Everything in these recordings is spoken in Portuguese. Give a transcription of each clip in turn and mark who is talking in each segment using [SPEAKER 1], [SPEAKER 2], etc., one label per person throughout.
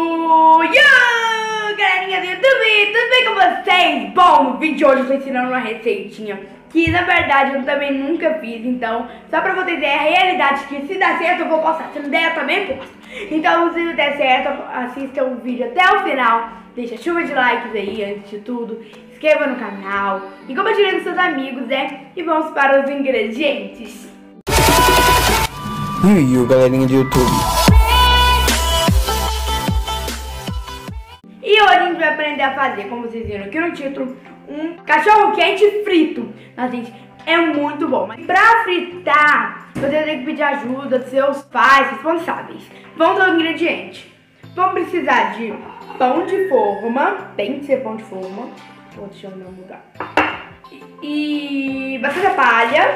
[SPEAKER 1] Yo, galerinha do YouTube, tudo bem com vocês? Bom, no vídeo de hoje eu tô ensinando uma receitinha que na verdade eu também nunca fiz, então só pra vocês terem a realidade que se der certo eu vou postar, se não der eu também posto. Então se der certo, assistam o vídeo até o final, deixa chuva de likes aí antes de tudo, inscreva no canal e compartilhe com seus amigos, né? E vamos para os ingredientes.
[SPEAKER 2] E aí, galerinha do YouTube.
[SPEAKER 1] E hoje a gente vai aprender a fazer, como vocês viram aqui no título, um cachorro quente frito. Nossa, gente, é muito bom. Mas pra fritar, você tem que pedir ajuda dos seus pais responsáveis. Vamos ao ingrediente. Vamos precisar de pão de forma, tem que ser pão de forma. Vou deixar no meu lugar. E batata palha.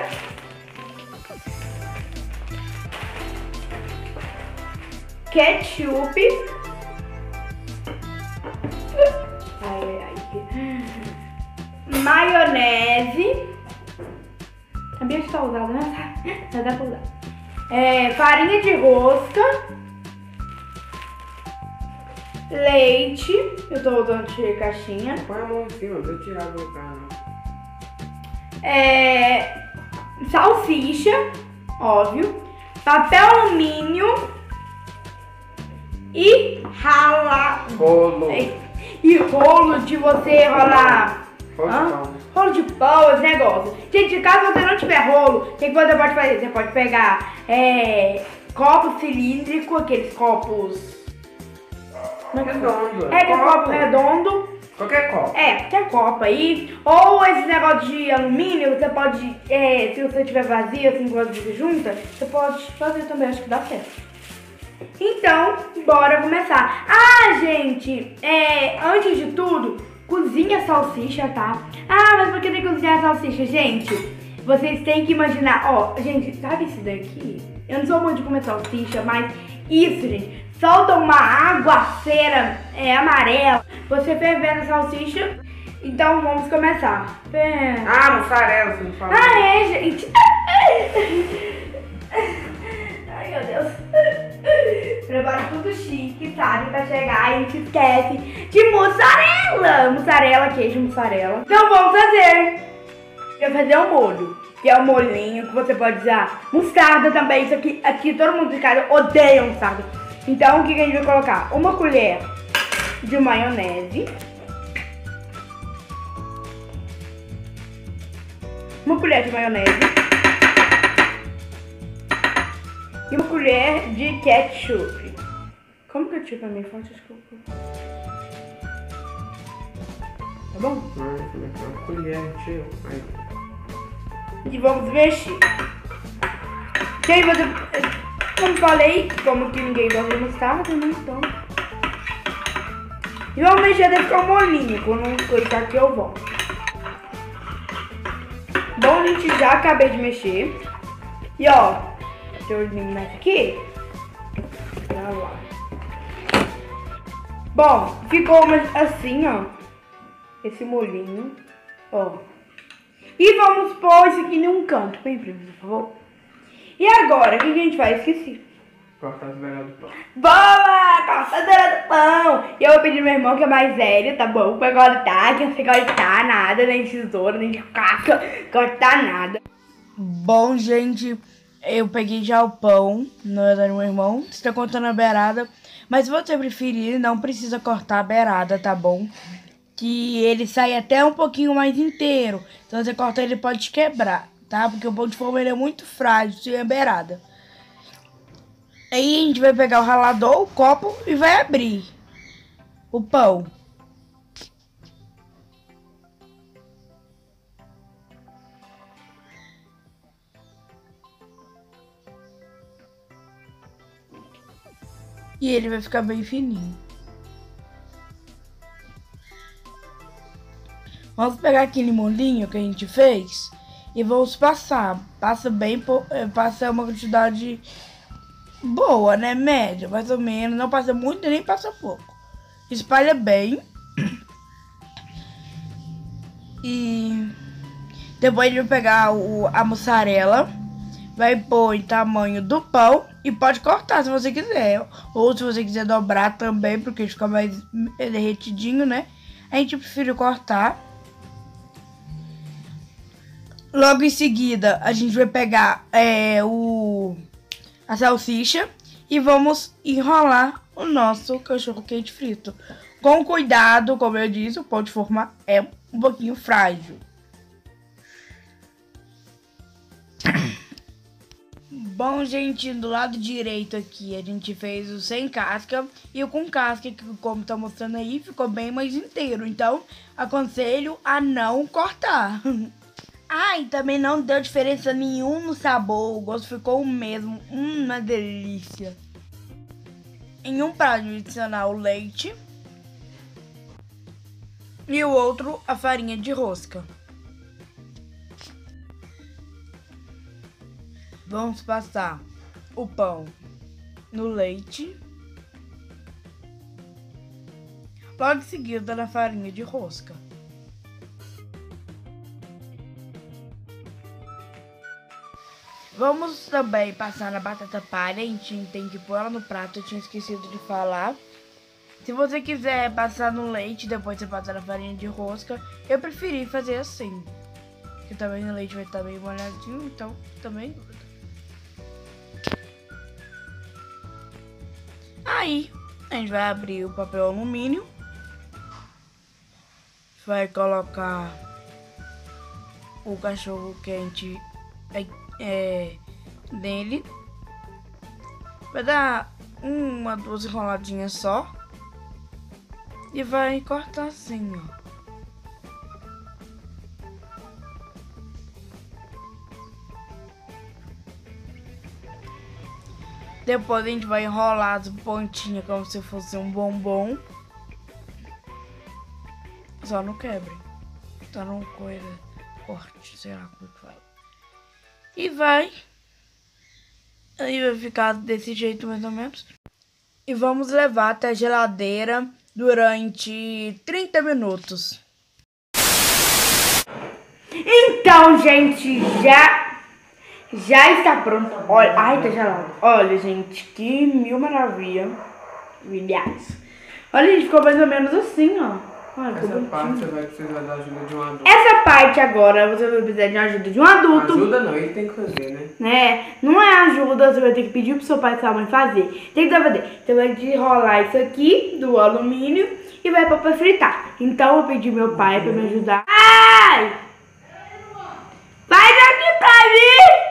[SPEAKER 1] Ketchup. Maionese. Também está usada, né? Não dá pra usar. Farinha de rosca. Leite. Eu tô usando de caixinha.
[SPEAKER 2] Põe a mão em cima, pra eu tirar do carro.
[SPEAKER 1] Salsicha, óbvio. Papel alumínio. E
[SPEAKER 2] Rolo.
[SPEAKER 1] E rolo de você rolar.
[SPEAKER 2] Rolo
[SPEAKER 1] Rolo de
[SPEAKER 2] de pão.
[SPEAKER 1] pão, esse negócio. Gente, caso você não tiver rolo, o que você pode fazer? Você pode pegar copo cilíndrico, aqueles copos
[SPEAKER 2] Redondo.
[SPEAKER 1] copo redondo.
[SPEAKER 2] Qualquer copo.
[SPEAKER 1] Qualquer copo aí. Ou esse negócio de alumínio, você pode, se você tiver vazio, assim, quando você junta, você pode fazer também, acho que dá certo. Então, bora começar. Gente, antes de tudo, cozinha a salsicha, tá? Mas por que tem que cozinhar a salsicha? Gente, vocês têm que imaginar, gente, sabe isso daqui? Eu não sou muito de comer salsicha, mas isso, gente, solta uma aguaceira amarela, você fervendo a salsicha. Então, vamos começar.
[SPEAKER 2] Mussarela, você não falou.
[SPEAKER 1] Gente. Ai, meu Deus. Prepara tudo chique, sabe? Pra chegar e a gente esquece de mussarela. Mussarela, queijo, mussarela. Então vamos fazer. Eu vou fazer um molho, que é um molhinho que você pode usar. Mostarda também. Isso aqui todo mundo de casa odeia mostarda. Então o que a gente vai colocar? Uma colher de maionese. Uma colher de maionese. E uma colher de ketchup. Como ketchup é meio forte? Desculpa. Tá bom?
[SPEAKER 2] Uma colher, tio.
[SPEAKER 1] E vamos mexer. Quem você... Como falei, como que ninguém gosta de mostarda, né? Então... E vamos mexer até ficar um molinho. Quando coisar aqui eu volto. Bom, gente, já acabei de mexer. E deixa eu eliminar isso aqui. Olha lá. Bom, ficou assim, esse molhinho, E vamos pôr isso aqui num canto, bem pra mim, por favor. E agora, o que a gente faz? Esqueci.
[SPEAKER 2] Cortar as beiras do pão.
[SPEAKER 1] Boa! Corta as beiras do pão! E eu vou pedir meu irmão, que é mais velho, tá bom? Pra cortar, que não sei cortar nada, nem tesoura, nem caca, cortar nada. Bom, gente... Eu peguei já o pão, não é do meu irmão, está cortando a beirada. Mas se você preferir, não precisa cortar a beirada, tá bom? Que ele sai até um pouquinho mais inteiro. Então você corta ele pode quebrar, tá? Porque o pão de forma ele é muito frágil, sem a beirada. Aí a gente vai pegar o ralador, o copo e vai abrir o pão. E ele vai ficar bem fininho. Vamos pegar aquele molinho que a gente fez e vamos passar. Passa uma quantidade boa, né? Média, mais ou menos. Não passa muito nem passa pouco. Espalha bem. E depois a gente vai pegar a mussarela. vai pôr em tamanho do pão e pode cortar se você quiser. Ou se você quiser dobrar também, porque fica mais derretidinho, né? A gente prefere cortar. Logo em seguida, a gente vai pegar a salsicha e vamos enrolar o nosso cachorro quente frito. Com cuidado, como eu disse, o pão de forma é um pouquinho frágil. Bom, gente, do lado direito aqui a gente fez o sem casca e o com casca, que como tá mostrando aí, ficou bem mais inteiro. Então, aconselho a não cortar. Ah, e também não deu diferença nenhuma no sabor, o gosto ficou o mesmo. Uma delícia. Em um prato adicionar o leite e o outro a farinha de rosca. Vamos passar o pão no leite, logo em seguida na farinha de rosca. Vamos também passar na batata palha, a gente tem que pôr ela no prato, eu tinha esquecido de falar. Se você quiser passar no leite, depois você passa na farinha de rosca, eu preferi fazer assim. Porque também o leite vai estar bem molhadinho, então também... Aí, a gente vai abrir o papel alumínio, vai colocar o cachorro quente nele, vai dar uma, duas enroladinhas só e vai cortar assim, ó. Depois a gente vai enrolar as pontinhas como se fosse um bombom. Só não quebre. Tá numa coisa corte, sei lá como é que fala. E aí vai ficar desse jeito mais ou menos. E vamos levar até a geladeira durante 30 minutos. Então, gente, já está pronto. Olha, ai, tá gelado. Olha, gente, que mil maravilha. Milhares. Olha, gente, ficou mais ou menos assim, ó. Olha,
[SPEAKER 2] essa parte você vai precisar da ajuda de um adulto.
[SPEAKER 1] Essa parte agora você vai precisar de ajuda de um adulto.
[SPEAKER 2] Ajuda não, ele tem que fazer,
[SPEAKER 1] né? Não é ajuda, você vai ter que pedir pro seu pai e sua mãe fazer. Tem que fazer. Você vai enrolar isso aqui do alumínio e vai pra fritar. Então eu vou pedir meu pai pra me ajudar. Ai! Faz aqui pra mim!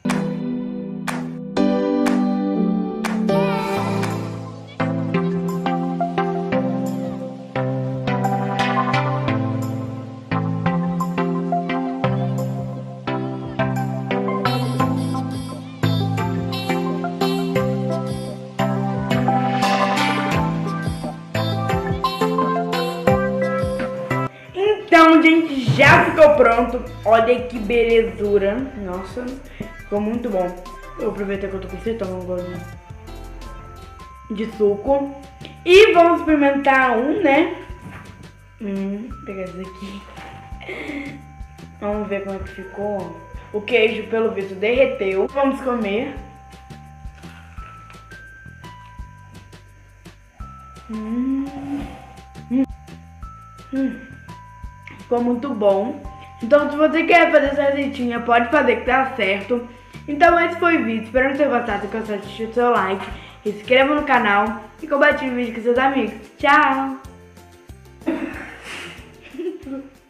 [SPEAKER 1] Então, gente, já ficou pronto. Olha que belezura. Nossa, ficou muito bom. Eu vou aproveitar que eu tô com sede, tomar um golinho de suco. E vamos experimentar um, né? Vou pegar esse aqui. Vamos ver como é que ficou. O queijo, pelo visto, derreteu. Vamos comer. Ficou muito bom. Então, se você quer fazer essa receitinha, pode fazer que tá certo. Então, esse foi o vídeo. Espero que você gostasse. Se gostou, deixe o seu like, se inscreva no canal e compartilhe o vídeo com seus amigos. Tchau!